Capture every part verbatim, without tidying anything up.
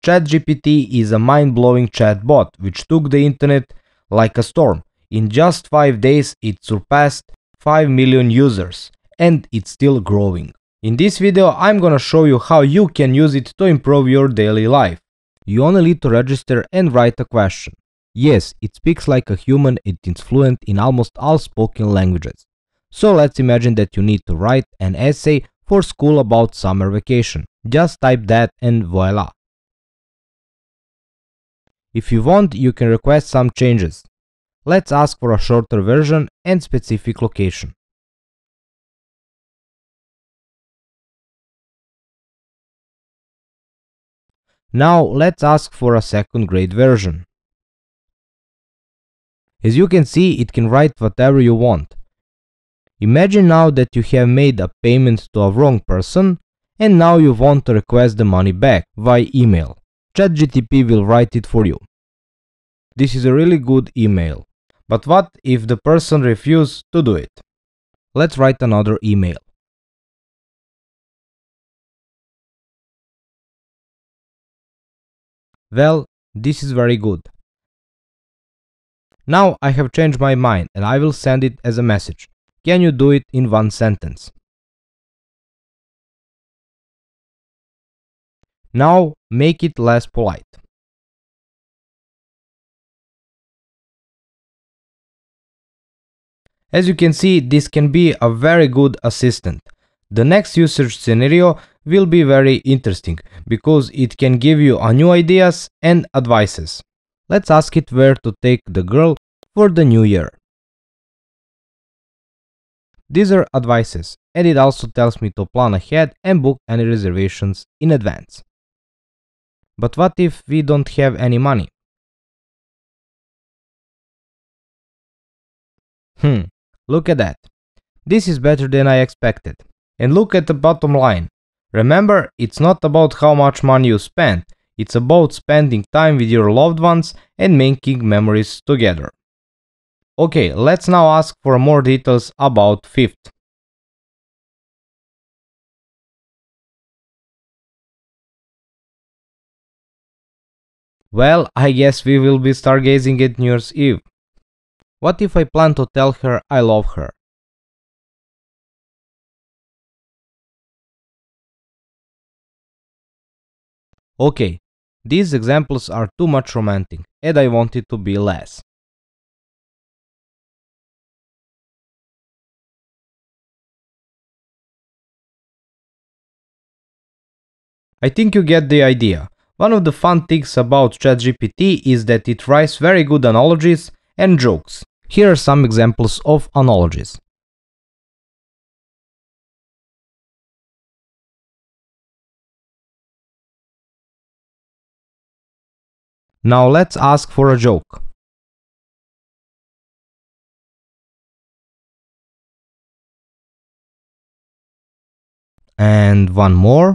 Chat G P T is a mind-blowing chatbot which took the internet like a storm. In just five days it surpassed five million users and it's still growing. In this video I'm gonna show you how you can use it to improve your daily life. You only need to register and write a question. Yes, it speaks like a human and it's fluent in almost all spoken languages. So let's imagine that you need to write an essay for school about summer vacation. Just type that and voila. If you want, you can request some changes. Let's ask for a shorter version and specific location. Now let's ask for a second grade version. As you can see, it can write whatever you want. Imagine now that you have made a payment to a wrong person and now you want to request the money back via email. Chat G P T will write it for you. This is a really good email. But what if the person refuses to do it? Let's write another email. Well, this is very good. Now I have changed my mind and I will send it as a message. Can you do it in one sentence? Now make it less polite. As you can see, this can be a very good assistant. The next usage scenario will be very interesting because it can give you a new ideas and advices. Let's ask it where to take the girl for the new year. These are advices, and it also tells me to plan ahead and book any reservations in advance. But what if we don't have any money? Hmm, look at that. This is better than I expected. And look at the bottom line. Remember, it's not about how much money you spend, it's about spending time with your loved ones and making memories together. Okay, let's now ask for more details about fifth. Well, I guess we will be stargazing at New Year's Eve. What if I plan to tell her I love her? Okay, these examples are too much romantic and I want it to be less. I think you get the idea. One of the fun things about Chat G P T is that it writes very good analogies and jokes. Here are some examples of analogies. Now let's ask for a joke. And one more.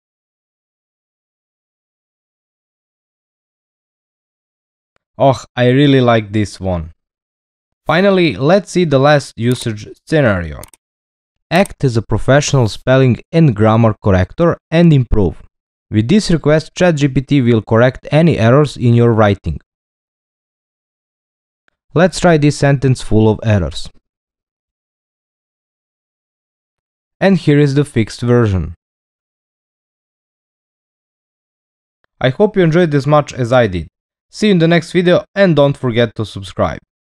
Oh, I really like this one. Finally, let's see the last usage scenario. Act as a professional spelling and grammar corrector and improve. With this request, Chat G P T will correct any errors in your writing. Let's try this sentence full of errors. And here is the fixed version. I hope you enjoyed as much as I did. See you in the next video and don't forget to subscribe.